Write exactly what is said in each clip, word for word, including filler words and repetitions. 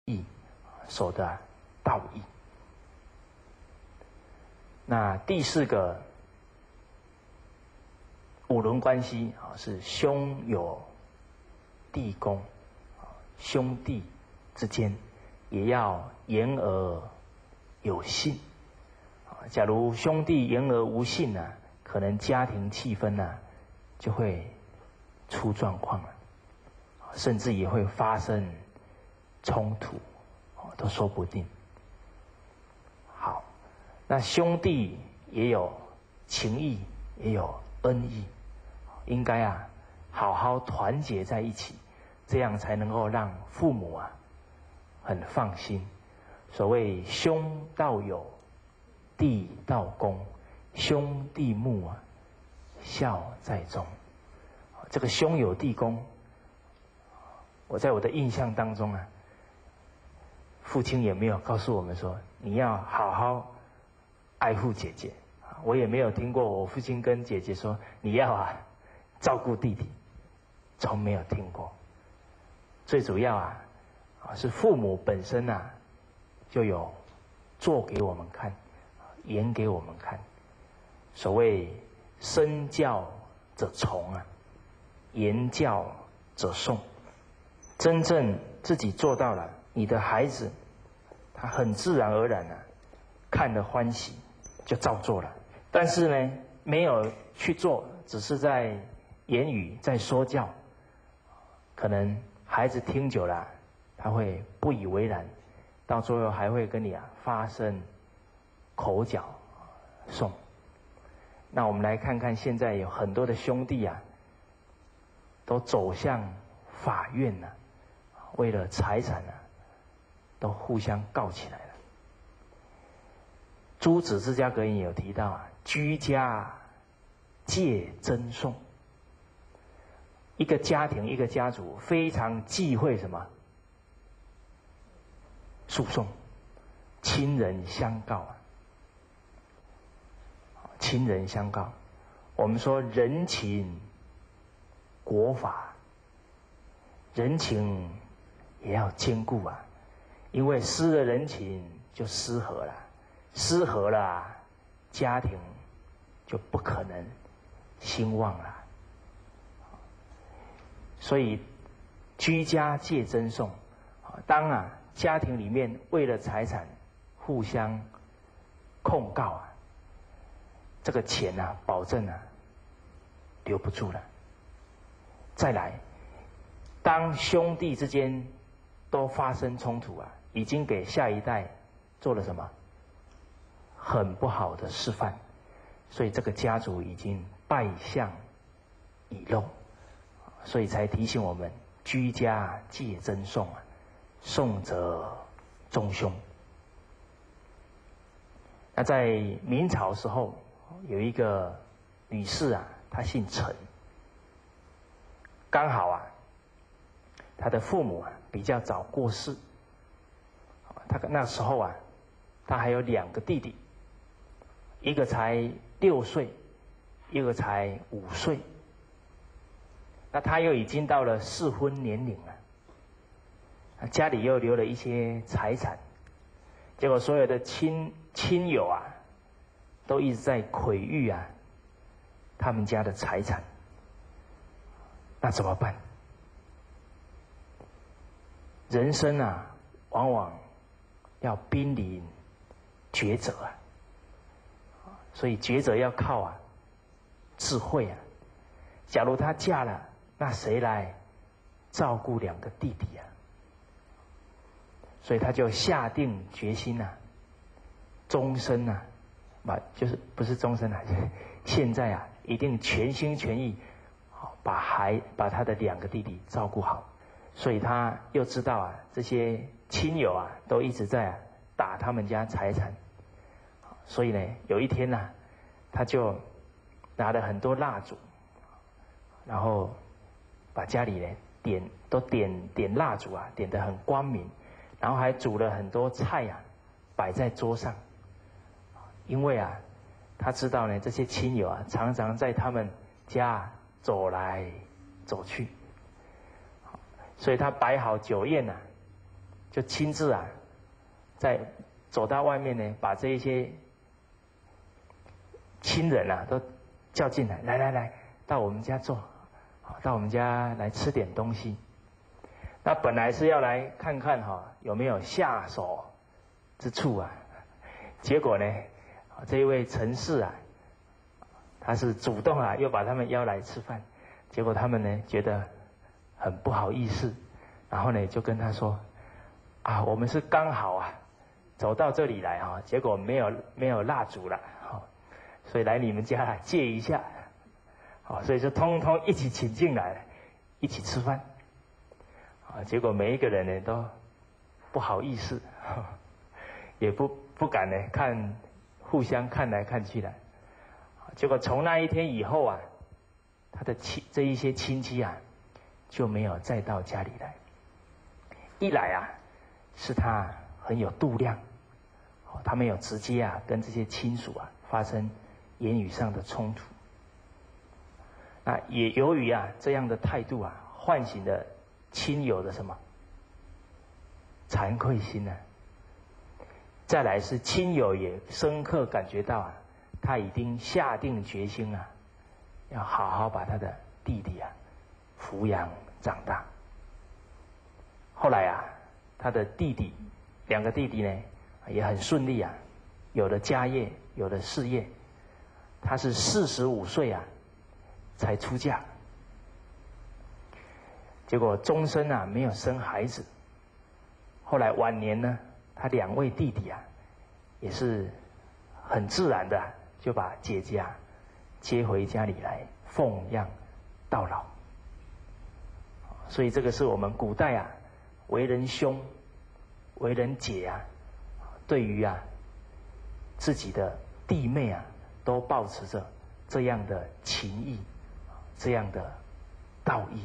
义，守的道义。那第四个五伦关系啊，是兄友弟恭，兄弟之间也要言而有信。假如兄弟言而无信呢、啊，可能家庭气氛呢、啊、就会出状况了，甚至也会发生冲突，都说不定。好，那兄弟也有情义，也有恩义，应该啊好好团结在一起，这样才能够让父母啊很放心。所谓兄道友，弟道恭，兄弟睦啊，孝在中。这个兄友弟恭，我在我的印象当中啊，父亲也没有告诉我们说你要好好爱护姐姐，我也没有听过我父亲跟姐姐说你要啊照顾弟弟，从没有听过。最主要啊，是父母本身啊就有做给我们看，演给我们看。所谓身教者从啊，言教者诵。真正自己做到了，你的孩子他很自然而然啊看了欢喜就照做了。但是呢，没有去做，只是在言语在说教，可能孩子听久了他会不以为然，到最后还会跟你啊发生口角讼。那我们来看看，现在有很多的兄弟啊都走向法院了、啊，为了财产啊都互相告起来了。诸子之家格言有提到啊，居家戒争讼。一个家庭一个家族非常忌讳什么？诉讼，亲人相告啊，亲人相告。我们说人情国法，人情也要兼顾啊，因为失了人情就失和了，失和了，家庭就不可能兴旺了。所以居家戒争讼，当啊家庭里面为了财产互相控告啊，这个钱啊保证啊留不住了。再来，当兄弟之间都发生冲突啊，已经给下一代做了什么很不好的示范，所以这个家族已经败相已露，所以才提醒我们居家戒争讼啊，讼则中凶。那在明朝时候，有一个女士啊，她姓陈，刚好啊，她的父母啊比较早过世，她那时候啊，她还有两个弟弟，一个才六岁，一个才五岁。那她又已经到了适婚年龄了，家里又留了一些财产，结果所有的亲亲友啊，都一直在窥伺啊他们家的财产，那怎么办？人生啊，往往要濒临抉择啊，所以抉择要靠啊智慧啊。假如她嫁了，那谁来照顾两个弟弟啊？所以她就下定决心啊，终身啊，把就是不是终身啊，现在啊，一定全心全意，把孩把他的两个弟弟照顾好。所以他又知道啊，这些亲友啊，都一直在啊打他们家财产。所以呢，有一天呢、啊，他就拿了很多蜡烛，然后把家里呢点都点点蜡烛啊，点得很光明，然后还煮了很多菜啊，摆在桌上。因为啊，他知道呢，这些亲友啊，常常在他们家走来走去，所以他摆好酒宴啊， 就亲自啊，在走到外面呢，把这一些亲人啊都叫进来，来来来，到我们家坐，到我们家来吃点东西。那本来是要来看看哈、啊、有没有下手之处啊，结果呢，这一位陈氏啊，他是主动啊，又把他们邀来吃饭，结果他们呢觉得很不好意思，然后呢就跟他说，啊，我们是刚好啊走到这里来哈、啊，结果没有没有蜡烛了，好，所以来你们家啊借一下，好，所以就通通一起请进来，一起吃饭，啊，结果每一个人呢都不好意思，也不不敢呢看，互相看来看去的，结果从那一天以后啊，他的亲这一些亲戚啊就没有再到家里来。一来啊，是他很有度量，他没有直接啊跟这些亲属啊发生言语上的冲突。那也由于啊这样的态度啊，唤醒了亲友的什么惭愧心呢、啊？再来是亲友也深刻感觉到啊，他已经下定决心啊，要好好把他的弟弟啊抚养长大。后来啊，他的弟弟两个弟弟呢也很顺利啊，有了家业，有了事业。他是四十五岁啊才出嫁，结果终身啊没有生孩子。后来晚年呢，他两位弟弟啊也是很自然的、啊、就把姐姐啊接回家里来奉养到老。所以这个是我们古代啊为人兄为人姐啊，对于啊自己的弟妹啊都抱持着这样的情谊，这样的道义。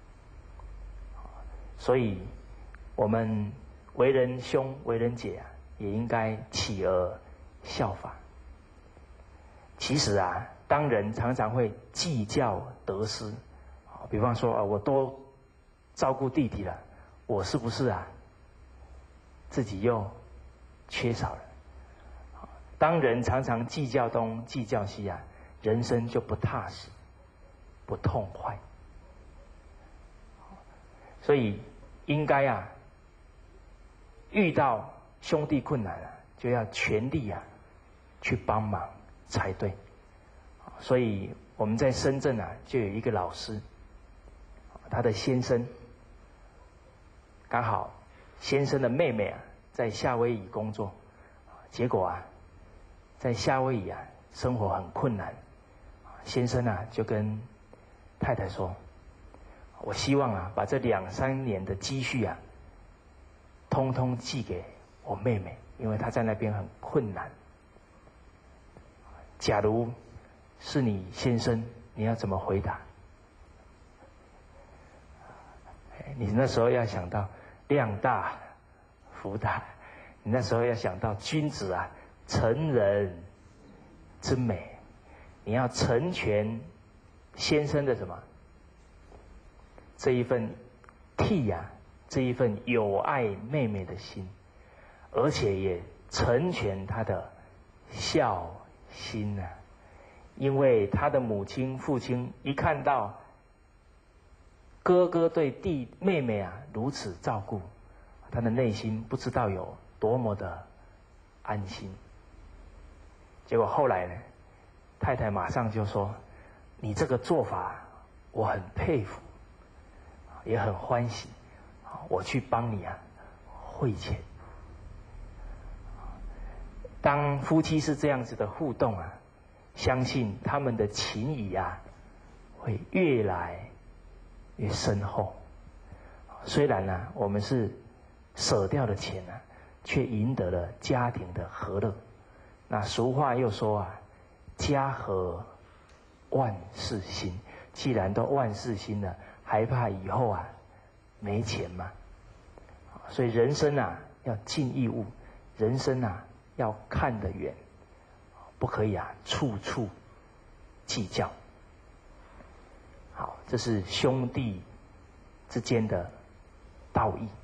所以我们为人兄为人姐啊，也应该起而效法。其实啊，当人常常会计较得失，比方说啊，我多照顾弟弟了，我是不是啊自己又缺少了？当人常常计较东计较西啊，人生就不踏实，不痛快。所以应该啊，遇到兄弟困难啊，就要全力啊去帮忙才对。所以我们在深圳啊，就有一个老师，他的先生刚好先生的妹妹啊在夏威夷工作，结果啊在夏威夷啊生活很困难，先生啊就跟太太说，我希望啊把这两三年的积蓄啊通通寄给我妹妹，因为她在那边很困难。假如是你先生，你要怎么回答？你那时候要想到量大福大，你那时候要想到君子啊成人之美，你要成全先生的什么这一份替呀、啊，这一份有爱妹妹的心，而且也成全他的孝心啊。因为他的母亲父亲一看到哥哥对弟妹妹啊如此照顾，他的内心不知道有多么的安心。结果后来呢，太太马上就说，你这个做法我很佩服，也很欢喜，我去帮你啊汇钱。当夫妻是这样子的互动啊，相信他们的情谊啊会越来越深厚。虽然呢、啊，我们是舍掉了钱啊，却赢得了家庭的和乐。那俗话又说啊，家和万事兴。既然都万事兴了，还怕以后啊没钱吗？所以人生啊要尽义务，人生啊要看得远，不可以啊处处计较。好，这是兄弟之间的道义。